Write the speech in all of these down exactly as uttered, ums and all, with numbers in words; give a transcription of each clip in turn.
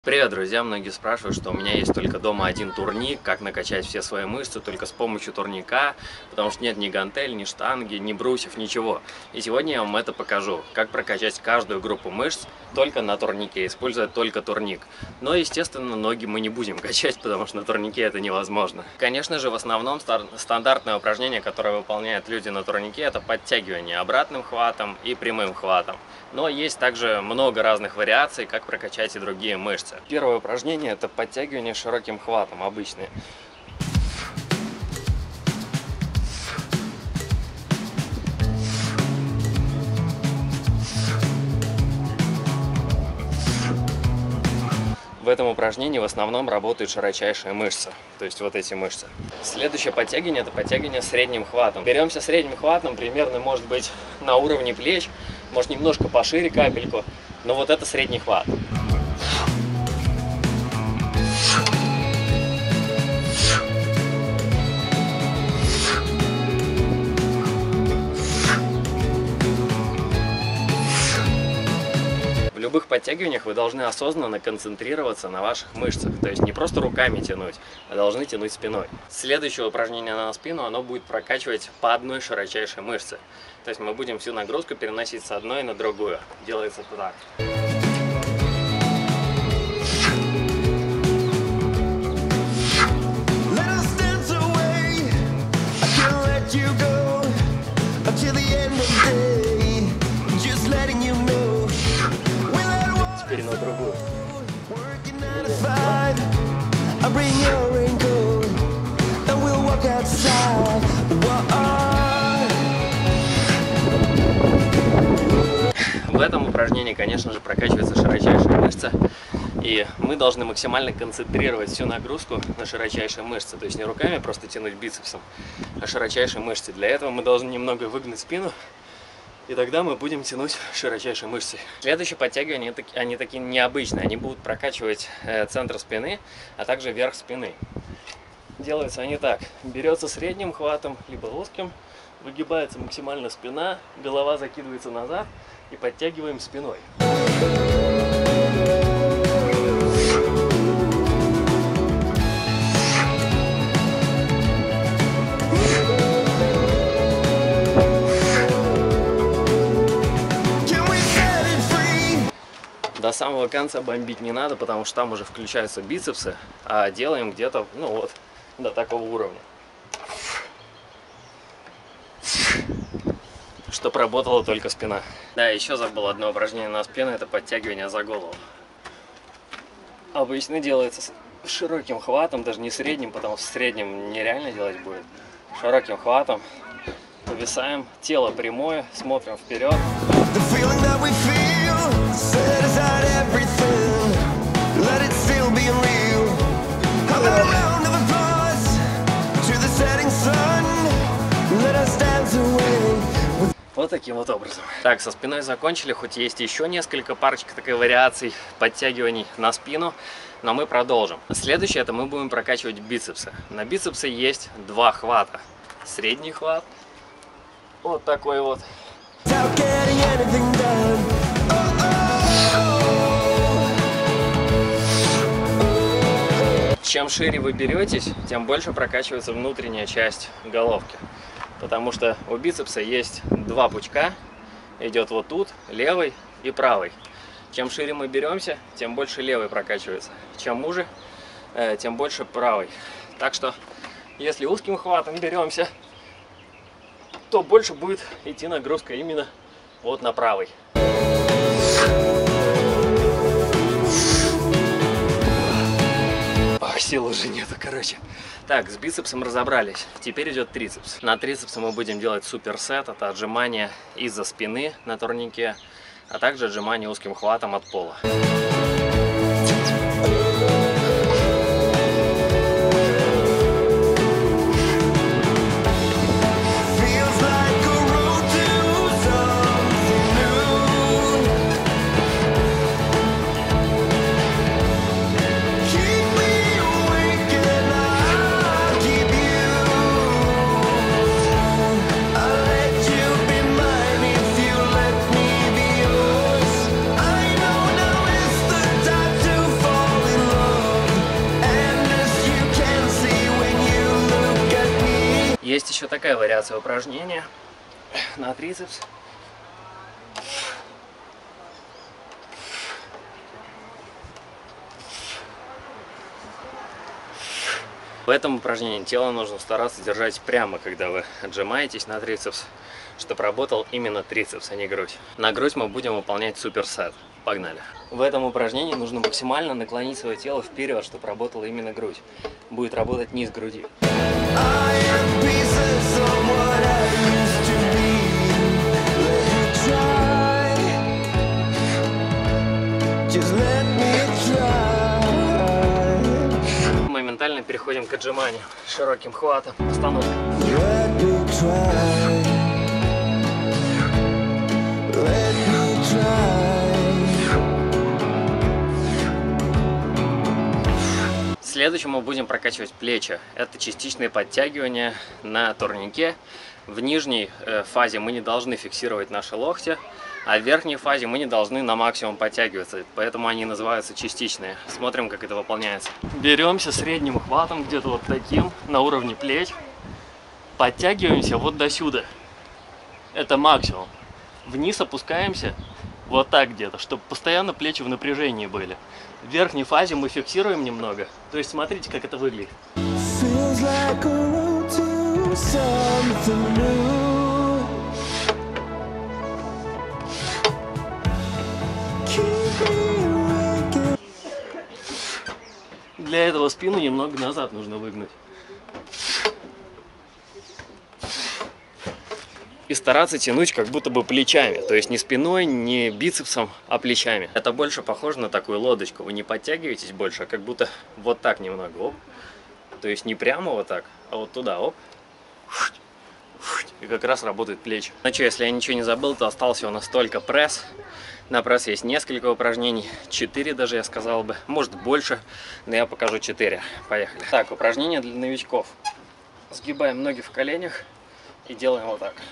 Привет, друзья! Многие спрашивают, что у меня есть только дома один турник, как накачать все свои мышцы только с помощью турника, потому что нет ни гантель, ни штанги, ни брусьев, ничего. И сегодня я вам это покажу, как прокачать каждую группу мышц только на турнике, используя только турник. Но, естественно, ноги мы не будем качать, потому что на турнике это невозможно. Конечно же, в основном стандартное упражнение, которое выполняют люди на турнике, это подтягивание обратным хватом и прямым хватом. Но есть также много разных вариаций, как прокачать и другие мышцы. Первое упражнение – это подтягивание широким хватом, обычные. В этом упражнении в основном работают широчайшие мышцы, то есть вот эти мышцы. Следующее подтягивание – это подтягивание средним хватом. Беремся средним хватом, примерно может быть на уровне плеч, может немножко пошире капельку, но вот это средний хват. В любых подтягиваниях вы должны осознанно концентрироваться на ваших мышцах, то есть не просто руками тянуть, а должны тянуть спиной. Следующее упражнение на спину, оно будет прокачивать по одной широчайшей мышце. То есть мы будем всю нагрузку переносить с одной на другую. Делается так. Теперь на другую. В этом упражнении, конечно же, прокачивается широчайшая мышца, и мы должны максимально концентрировать всю нагрузку на широчайшие мышцы, то есть не руками просто тянуть бицепсом, а широчайшие мышцы. Для этого мы должны немного выгнуть спину, и тогда мы будем тянуть широчайшие мышцы. Следующие подтягивания, они такие необычные, они будут прокачивать центр спины, а также верх спины. Делаются они так: берется средним хватом, либо узким, выгибается максимально спина, голова закидывается назад и подтягиваем спиной. До самого конца бомбить не надо, потому что там уже включаются бицепсы, а делаем где-то, ну вот, до такого уровня. Чтоб работала только спина. Да, еще забыл одно упражнение на спину, это подтягивание за голову. Обычно делается с широким хватом, даже не средним, потому что средним нереально делать будет. Широким хватом повисаем, тело прямое, смотрим вперед. Вот таким вот образом. Так, со спиной закончили, хоть есть еще несколько парочек такой вариаций подтягиваний на спину, но мы продолжим. Следующее, это мы будем прокачивать бицепсы. На бицепсы есть два хвата. Средний хват, вот такой вот. Чем шире вы беретесь, тем больше прокачивается внутренняя часть головки. Потому что у бицепса есть два пучка, идет вот тут, левый и правый. Чем шире мы беремся, тем больше левый прокачивается. Чем уже, тем больше правый. Так что, если узким хватом беремся, то больше будет идти нагрузка именно вот на правый. Сил уже нету, короче. Так, с бицепсом разобрались. Теперь идет трицепс. На трицепсе мы будем делать суперсет. Это отжимания из-за спины на турнике, а также отжимания узким хватом от пола. еще такая вариация упражнения на трицепс. В этом упражнении тело нужно стараться держать прямо, когда вы отжимаетесь на трицепс, чтобы работал именно трицепс, а не грудь. На грудь мы будем выполнять суперсет. Погнали. В этом упражнении нужно максимально наклонить свое тело вперед, чтобы работала именно грудь. Будет работать низ груди. Моментально переходим к отжиманию широким хватом. Остановка. Следующим мы будем прокачивать плечи. Это частичные подтягивания на турнике. В нижней э, фазе мы не должны фиксировать наши локти, а в верхней фазе мы не должны на максимум подтягиваться. Поэтому они называются частичные. Смотрим, как это выполняется. Беремся средним хватом, где-то вот таким, на уровне плеч. Подтягиваемся вот до сюда. Это максимум. Вниз опускаемся вот так где-то, чтобы постоянно плечи в напряжении были. В верхней фазе мы фиксируем немного. То есть смотрите, как это выглядит. Для этого спину немного назад нужно выгнуть. И стараться тянуть как будто бы плечами, то есть не спиной, не бицепсом, а плечами. Это больше похоже на такую лодочку. Вы не подтягиваетесь больше, а как будто вот так немного, оп. То есть не прямо вот так, а вот туда, оп. И как раз работают плечи. Ну что, если я ничего не забыл, то остался у нас только пресс. На пресс есть несколько упражнений, четыре даже я сказал бы, может больше, но я покажу четыре. Поехали. Так, упражнение для новичков. Сгибаем ноги в коленях и делаем вот так.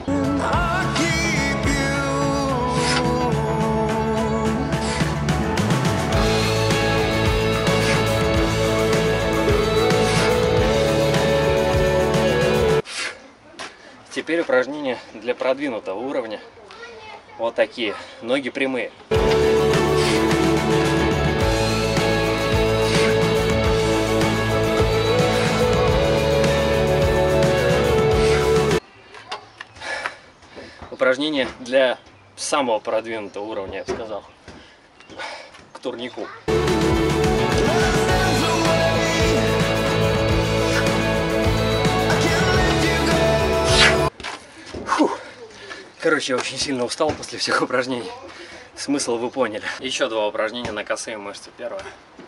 Теперь упражнения для продвинутого уровня. Вот такие. Ноги прямые. Упражнение для самого продвинутого уровня, я бы сказал. К турнику. Фух. Короче, я очень сильно устал после всех упражнений. Смысл вы поняли. Еще два упражнения на косые мышцы. Первое.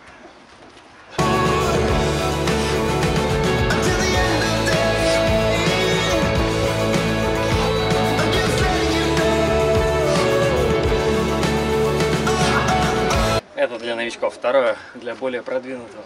Это для новичков. Второе для более продвинутого.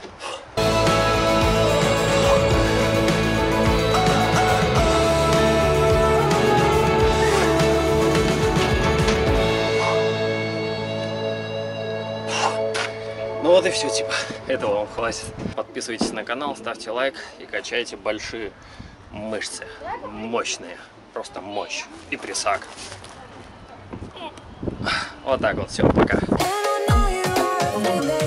Ну вот и все, типа, этого вам хватит. Подписывайтесь на канал, ставьте лайк и качайте большие мышцы. Мощные. Просто мощь. И прессак. Вот так вот, все, пока.